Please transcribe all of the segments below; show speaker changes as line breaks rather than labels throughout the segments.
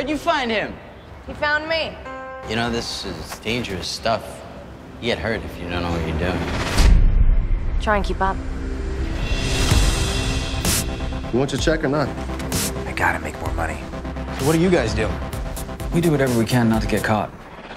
Where'd you find him?
He found me.
You know, this is dangerous stuff. You get hurt if you don't know what you're doing.
Try and keep up.
You want your check or not?
I gotta make more money.
So what do you guys do?
We do whatever we can not to get caught.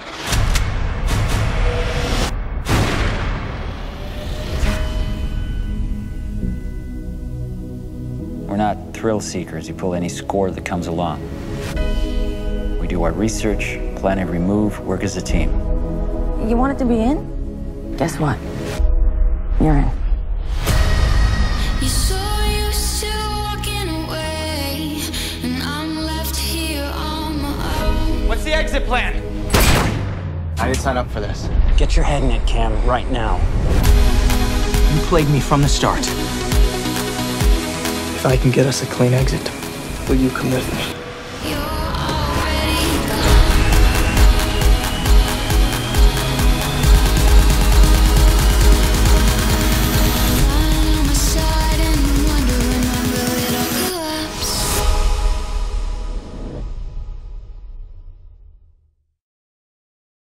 We're not thrill seekers who pull any score that comes along. We do our research, plan every move, work as a team.
You wanted to be in? Guess what? You're in.
You're so used to walking away, and I'm left here on my own.
What's the exit plan? I didn't sign up for this.
Get your head in it, Cam, right now.
You played me from the start.
If I can get us a clean exit, will you come with me?
You're